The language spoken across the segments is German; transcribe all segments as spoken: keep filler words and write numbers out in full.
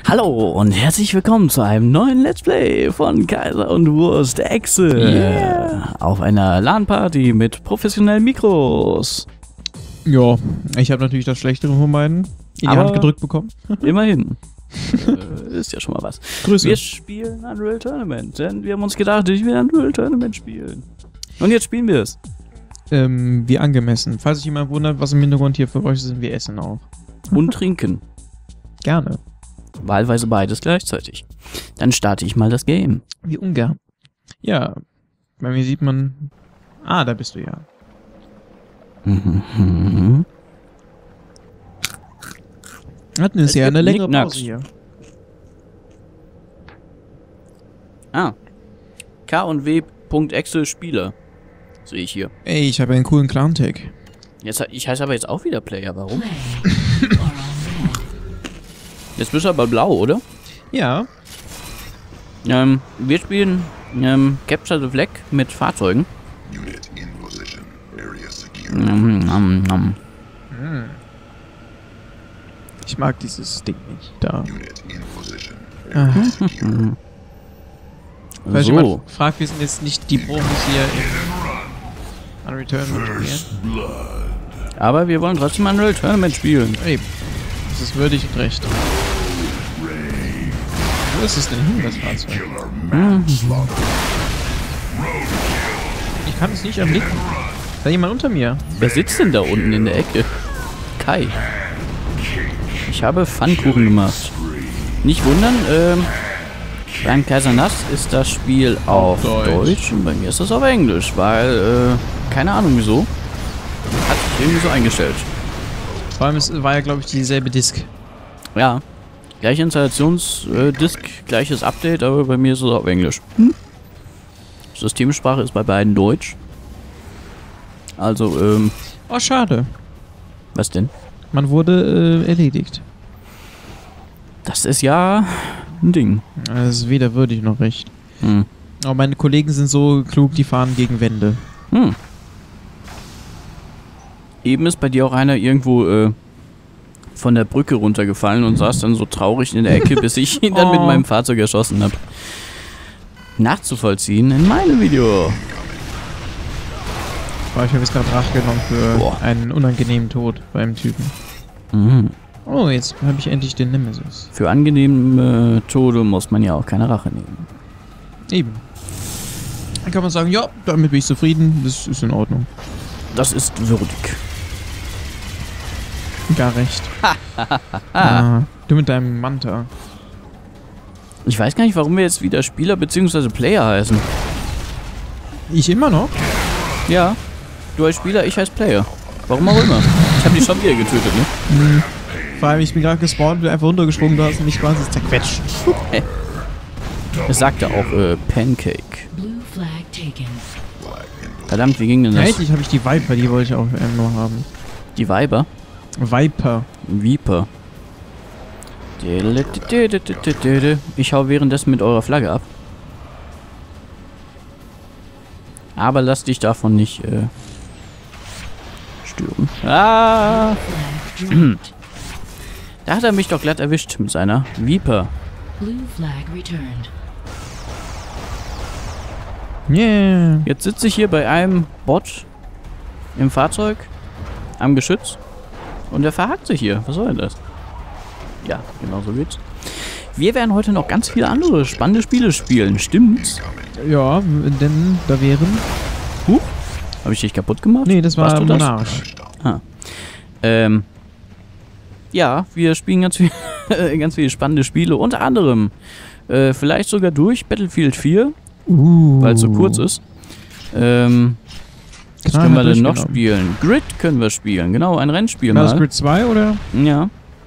Hallo und herzlich willkommen zu einem neuen Let's Play von Kaiser und Wurst Echse. Yeah. Auf einer LAN-Party mit professionellen Mikros. Ja, ich habe natürlich das Schlechtere von beiden in Aber die Hand gedrückt bekommen. Immerhin. äh, ist ja schon mal was. Grüße. Wir spielen Unreal Tournament, denn wir haben uns gedacht, ich will Unreal Tournament spielen. Und jetzt spielen wir es. Ähm, wie angemessen. Falls sich jemand wundert, was im Hintergrund hier für euch ist, sind wir essen auch. Und trinken. Gerne. Wahlweise beides gleichzeitig. Dann starte ich mal das Game. Wie ungern. Ja, bei mir sieht man... Ah, da bist du ja. Mhm. Hatten wir ja eine längere Knickknacks. Pause hier. Ah. K und W. Exe Spieler. Sehe ich hier. Ey, ich habe einen coolen Clown-Tag. Jetzt, ich heiße aber jetzt auch wieder Player. Warum? Jetzt bist du aber blau, oder? Ja. Ähm, wir spielen ähm, Capture the Flag mit Fahrzeugen. Mm, mm, mm. Ich mag dieses Ding nicht. Da. Ah. Falls So. jemand fragt, wir sind jetzt nicht die Profis hier in Unreal Tournament spielen. Aber wir wollen trotzdem Unreal Tournament spielen. Eben. Das ist würdig und recht. Wo ist es denn hin, das Fahrzeug? Mhm. Ich kann es nicht erblicken. Ist da jemand unter mir? Wer sitzt denn da unten in der Ecke? Kai. Ich habe Pfannkuchen gemacht. Nicht wundern, ähm, beim Kaiser Nass ist das Spiel auf Deutsch. Deutsch und bei mir ist das auf Englisch, weil, äh, keine Ahnung wieso. Hat sich irgendwie so eingestellt. Vor allem, es war ja, glaube ich, dieselbe Disk. Ja. Gleiche Installationsdisk, gleiches Update, aber bei mir ist es auf Englisch. Hm? Systemsprache ist bei beiden Deutsch. Also, ähm, Oh, schade. was denn? Man wurde äh, erledigt. Das ist ja ein Ding. Das ist weder würdig noch recht. Hm. Aber meine Kollegen sind so klug, die fahren gegen Wände. Hm. Eben ist bei dir auch einer irgendwo äh, von der Brücke runtergefallen und saß dann so traurig in der Ecke, bis ich ihn dann Oh. mit meinem Fahrzeug erschossen habe. Nachzuvollziehen in meinem Video. Boah, ich habe jetzt gerade Rache genommen für Boah. einen unangenehmen Tod beim Typen. Mhm. Oh, jetzt habe ich endlich den Nemesis. Für angenehme Tode muss man ja auch keine Rache nehmen. Eben. Dann kann man sagen, ja, damit bin ich zufrieden, das ist in Ordnung. Das ist würdig. Gar recht. ah, du mit deinem Manta. Ich weiß gar nicht, warum wir jetzt wieder Spieler bzw. Player heißen. Ich immer noch? Ja, du als Spieler, ich als Player. Warum auch immer. Ich habe die schon wieder getötet, ne? Mhm. Vor allem, ich bin gerade gespawnt, bin einfach runtergesprungen, du hast mich quasi zerquetscht. Es sagte auch äh, Pancake. Verdammt, wie ging denn das? Eigentlich habe ich die Viper, die wollte ich auch ähm, noch haben. Die Weiber? Viper. Viper. Ich hau währenddessen mit eurer Flagge ab. Aber lass dich davon nicht äh, stören. Ah! Da hat er mich doch glatt erwischt mit seiner Viper. Yeah. Jetzt sitze ich hier bei einem Bot im Fahrzeug am Geschütz und der verhakt sich hier. Was soll denn das? Ja, genau so geht's. Wir werden heute noch ganz viele andere spannende Spiele spielen, stimmt's? Ja, denn da wären... Huch, habe ich dich kaputt gemacht? Nee, das war Warst du das? Monarch. Ah. Ähm. Ja, wir spielen ganz viel, ganz viele spannende Spiele, unter anderem äh, vielleicht sogar durch Battlefield vier, Uh. weil es so kurz ist. Ähm, was können wir denn noch durchgenommen. spielen? Grid können wir spielen, genau, ein Rennspiel War das mal. Grid zwei oder? Ja.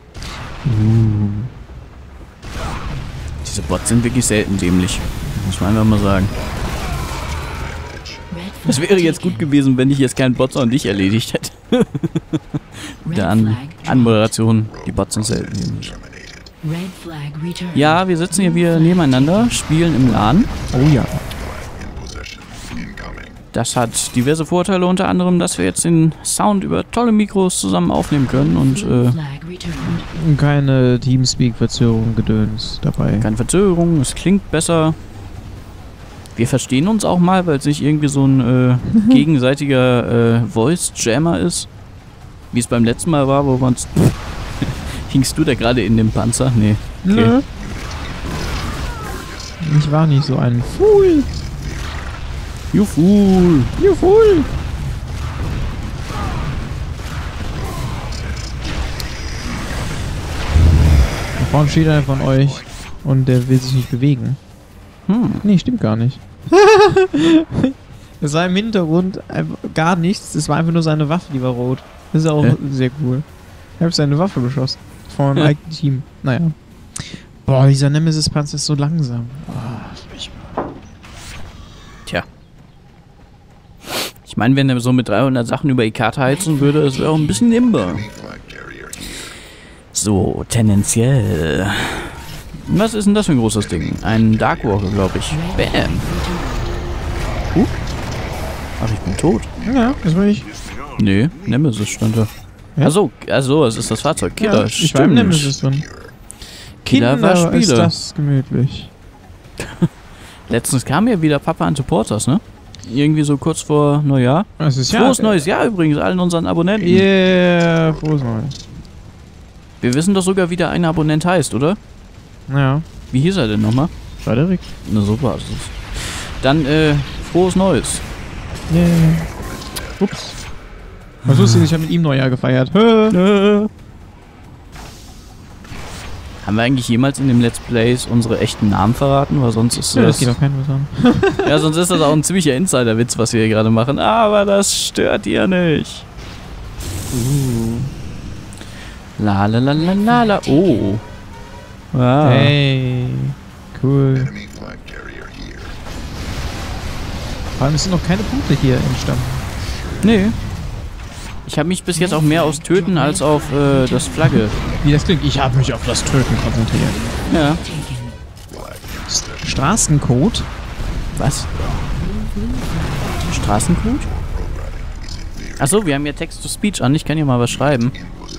Diese Bots sind wirklich selten dämlich, muss man einfach mal sagen. Es wäre jetzt gut gewesen, wenn ich jetzt keinen Bot, sondern dich erledigt hätte. Dann Anmoderation, die Bots sind selten dämlich. Ja, wir sitzen hier wieder nebeneinander, spielen im LAN. Oh ja. Das hat diverse Vorteile, unter anderem, dass wir jetzt den Sound über tolle Mikros zusammen aufnehmen können und äh, Keine Teamspeak-Verzögerung, Gedöns dabei. Keine Verzögerung, es klingt besser. Wir verstehen uns auch mal, weil es nicht irgendwie so ein äh, gegenseitiger äh, Voice-Jammer ist. Wie es beim letzten Mal war, wo wir uns... Hingst du da gerade in dem Panzer? Nee. Okay. Nö. Ich war nicht so ein Fool. You fool. You Fool. Da vorne steht einer von euch und der will sich nicht bewegen. Hm. Nee, stimmt gar nicht. Es war im Hintergrund einfach gar nichts. Es war einfach nur seine Waffe, die war rot. Das ist auch Hä? sehr cool. Ich habe seine Waffe geschossen. Von meinem eigenen Team. Naja. Boah, dieser Nemesis-Panzer ist so langsam. Oh, furchtbar. Tja. Ich meine, wenn er so mit dreihundert Sachen über die Karte heizen würde, das wäre auch ein bisschen nimmer. So, tendenziell. Was ist denn das für ein großes Ding? Ein Darkwalker, glaube ich. Bam. Huh? Ach, ich bin tot. Ja, das war ich. Nee, Nemesis stand da. Ja? Achso, also, es ist das Fahrzeug. Killer, Ja, ich war im Nemesis drin. Killer war Kinder, ist Spieler. das gemütlich. Letztens kam ja wieder Papa and Supporters, ne? Irgendwie so kurz vor Neujahr. Das ist ja... Frohes neues Jahr übrigens allen unseren Abonnenten. Yeah, frohes Neues. Wir wissen doch sogar, wie der eine Abonnent heißt, oder? Ja. Wie hieß er denn nochmal? Frederik. Na super. ist es. Dann, äh, frohes Neues. Yeah. Ups. Was lustig, ich habe mit ihm Neujahr gefeiert. Haben wir eigentlich jemals in dem Let's Plays unsere echten Namen verraten? Weil sonst ist Ja, das das... geht auch keinen was an. Ja, sonst ist das auch ein ziemlicher Insider-Witz, was wir hier gerade machen. Aber das stört ihr nicht. Uh. La la la la la la. Oh. Wow. Hey. Cool. Vor allem sind noch keine Punkte hier entstanden. Nee. Ich habe mich bis jetzt auch mehr aufs Töten als auf äh, das Flagge. Wie das klingt, ich habe mich auf das Töten konzentriert. Ja. Straßencode? Was? Straßencode? Achso, wir haben ja Text-to-Speech an. Ich kann hier mal was schreiben.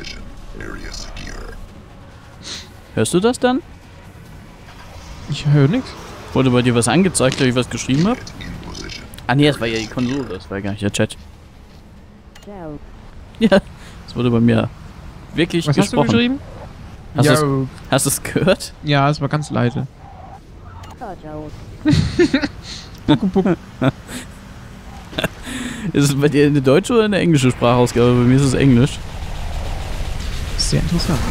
Hörst du das dann? Ich höre nichts. Wurde bei dir was angezeigt, dass ich was geschrieben habe? Ah nee, das war ja die Konsole, das war gar nicht der Chat. Ja, das wurde bei mir wirklich Was gesprochen. hast du geschrieben? Hast ja, du's- Hast du es gehört? ja, es war ganz leise. Puck, puck. Ist es bei dir eine deutsche oder eine englische Sprachausgabe? Bei mir ist es Englisch. Sehr interessant.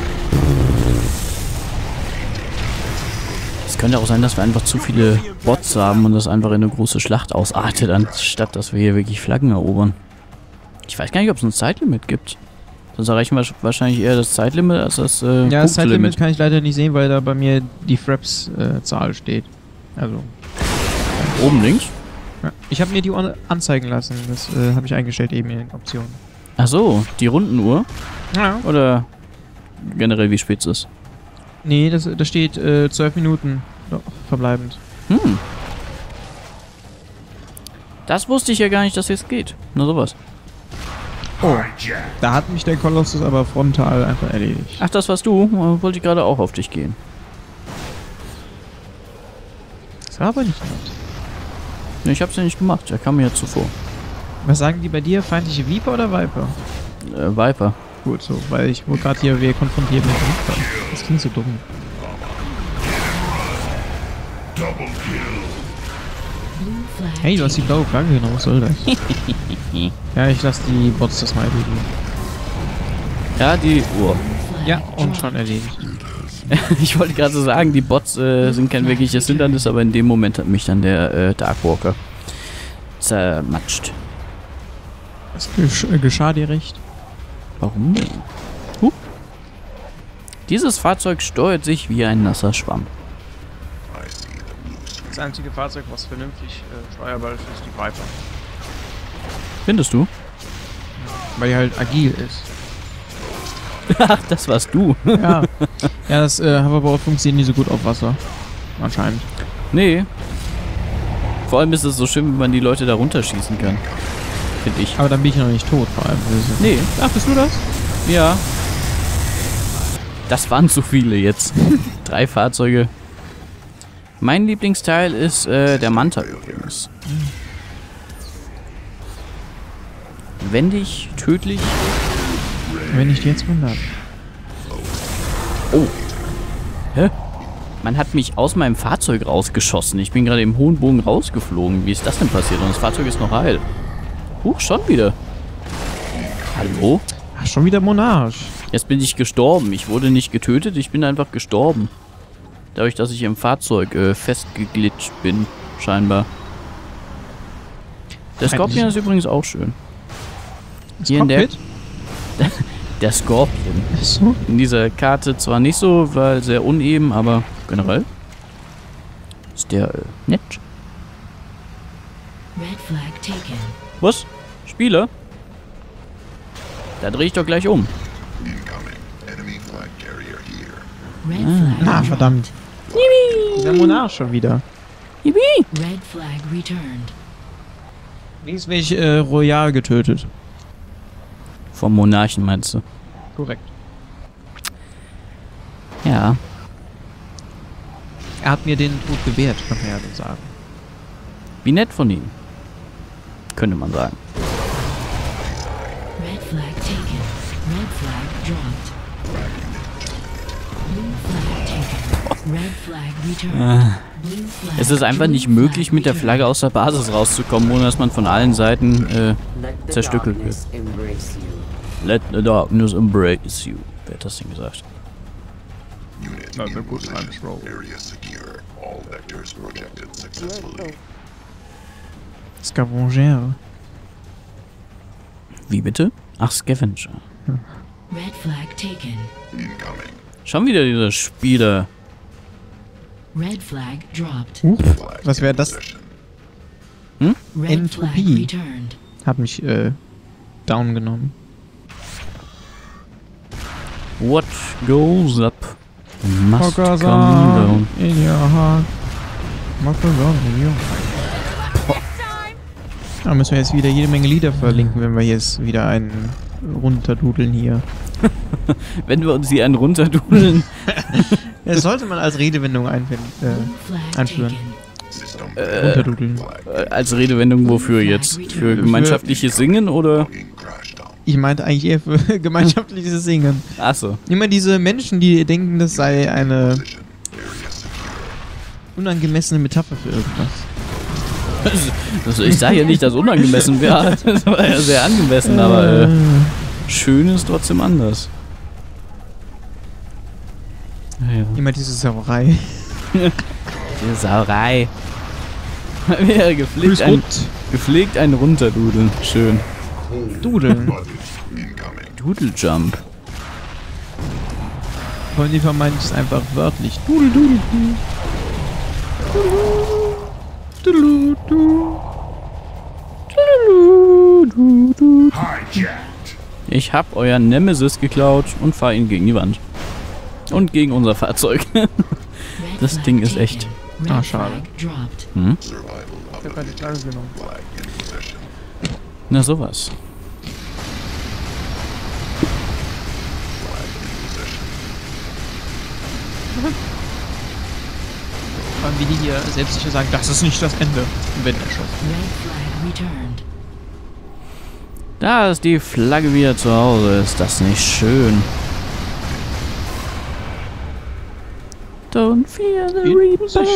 Es könnte auch sein, dass wir einfach zu viele Bots haben und das einfach in eine große Schlacht ausartet, anstatt dass wir hier wirklich Flaggen erobern. Ich weiß gar nicht, ob es ein Zeitlimit gibt. Sonst erreichen wir wahrscheinlich eher das Zeitlimit als das äh, Ja, das Zeitlimit Punktelimit. kann ich leider nicht sehen, weil da bei mir die Fraps-Zahl steht. Also. Oben links? Ja. Ich habe mir die an anzeigen lassen. Das äh, habe ich eingestellt eben in den Optionen. Ach so, die Rundenuhr? Ja. Oder generell wie spät es ist? Nee, das, da steht äh, zwölf Minuten doch, verbleibend. Hm. Das wusste ich ja gar nicht, dass jetzt geht. Nur sowas. Oh. Da hat mich der Kolossus aber frontal einfach erledigt. Ach, das warst du? Äh, Wollte ich gerade auch auf dich gehen. Das war aber nicht nett. Nee, ich hab's ja nicht gemacht. Er kam mir ja zuvor. Was sagen die bei dir? Feindliche Viper oder Viper? Äh, Viper. Gut, so, weil ich wurde gerade hier wer konfrontiert mit Viper. Das klingt so dumm. Hey, du hast die blaue Flagge genommen, was soll das? Ja, ich lasse die Bots das mal erledigen. Ja, die Uhr. Ja, und schon erledigt. Ich wollte gerade sagen, die Bots äh, sind kein wirkliches Hindernis, aber in dem Moment hat mich dann der äh, Darkwalker zermatscht. Das gesch äh, geschah dir recht. Warum denn? Huh. Dieses Fahrzeug steuert sich wie ein nasser Schwamm. Das einzige Fahrzeug, was vernünftig äh, steuerbar ist, ist die Viper. Findest du? Weil die halt agil ist. Ach, das warst du. Ja. Ja, das äh, Hoverboard funktioniert nicht so gut auf Wasser. Anscheinend. Nee. Vor allem ist es so schön, wenn man die Leute da runterschießen kann. Finde ich. Aber dann bin ich noch nicht tot, vor allem. Nee. Ach, bist du das? Ja. Das waren zu viele jetzt. Drei Fahrzeuge. Mein Lieblingsteil ist äh, der Manta übrigens. Wendig, tödlich. Wenn ich die jetzt wundert. Oh. Hä? Man hat mich aus meinem Fahrzeug rausgeschossen. Ich bin gerade im hohen Bogen rausgeflogen. Wie ist das denn passiert? Und das Fahrzeug ist noch heil. Huch, schon wieder. Hallo? Ach, schon wieder Monarch. Jetzt bin ich gestorben. Ich wurde nicht getötet, ich bin einfach gestorben. Dadurch, dass ich im Fahrzeug äh, festgeglitscht bin, scheinbar. Der Skorpion ist übrigens auch schön. Hier in der... Der Skorpion. So. In dieser Karte zwar nicht so, weil sehr uneben, aber generell ist der äh, nett. Red flag taken. Was? Spieler? Da drehe ich doch gleich um. Red flag. Na, verdammt. Der Monarch schon wieder. Yippie! Red flag returned. Links werde ich äh, royal getötet. Vom Monarchen meinst du? Korrekt. Ja. Er hat mir den Tod gewährt, kann man ja so sagen. Wie nett von ihm. Könnte man sagen. Red flag taken. Red flag dropped. Blue flag taken. Red flag returned. Blue flag. Es ist einfach nicht möglich, mit der Flagge aus der Basis rauszukommen, ohne dass man von allen Seiten äh, zerstückelt wird. Let the darkness embrace you. Wer hat das denn gesagt? Not a good time throw. Scavenger. Wie bitte? Ach, Scavenger. Red flag taken. Schon wieder dieser Spieler. Red flag dropped. Huch, was wäre das? Hm? Red Entropie. flag returned. Hat mich äh, down genommen. What goes up must come Hokasan down. in your heart. Hokasan in your heart. Da müssen wir jetzt wieder jede Menge Lieder verlinken, wenn wir jetzt wieder einen runterdudeln hier. Wenn wir uns hier einen runterdudeln. Das sollte man als Redewendung einfinden, Blue äh, flag einführen. taken. Äh, Runterdudeln. äh, als Redewendung wofür jetzt? Für gemeinschaftliches Singen oder? Ich meinte eigentlich eher für gemeinschaftliches Singen. Achso. Immer diese Menschen, die denken, das sei eine unangemessene Metapher für irgendwas. Also ich sage ja nicht, dass unangemessen wäre. Das war ja sehr angemessen, aber äh, schön ist trotzdem anders. Ja. Immer diese Sauerei. Die Sauerei. Ja, gepflegt, ein, gepflegt ein Runterdudeln. Schön. Dudeln. Dudeljump. Von die vermeint es einfach wörtlich. Dudel, dudel, dudel. Ich hab euer Nemesis geklaut und fahr ihn gegen die Wand. Und gegen unser Fahrzeug. Red Das flag Ding ist taken. echt. Red Ah, schade. flag dropped. Hm? Ich hab keine Flagge genommen. Na sowas. Vor allem wie die hier selbstsicher sagen, das ist nicht das Ende. Und wenn erschossen. Red flag returned. Da ist die Flagge wieder zu Hause. Ist das nicht schön? Don't fear the Reaper.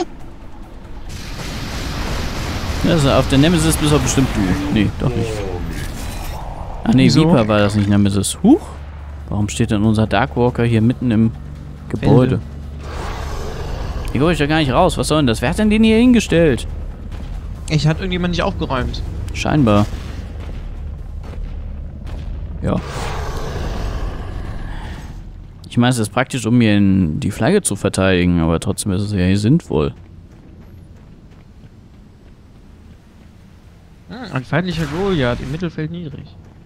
Also auf der Nemesis bist du bestimmt du. Nee, doch nicht. Ach nee, Wieso? Reaper war das nicht Nemesis. Huch. Warum steht denn unser Darkwalker hier mitten im Gebäude? Hier komme ich da gar nicht raus. Was soll denn das? Wer hat denn den hier hingestellt? Ich hat irgendjemand nicht aufgeräumt. Scheinbar. Ja. Ich meine, es ist praktisch, um mir in die Flagge zu verteidigen, aber trotzdem ist es ja sinnvoll. Hm, ein feindlicher Goliath im Mittelfeld niedrig.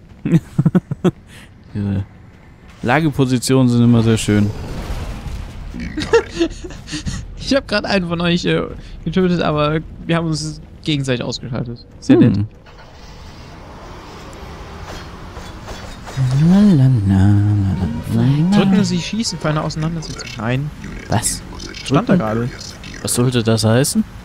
Diese Lagepositionen sind immer sehr schön. Ich habe gerade einen von euch äh, getötet, aber wir haben uns gegenseitig ausgeschaltet. Sehr nett. Hm. Lalalala. Nein. Drücken Sie schießen für eine Auseinandersetzung. Nein. Was? Stand da gerade. Was sollte das heißen?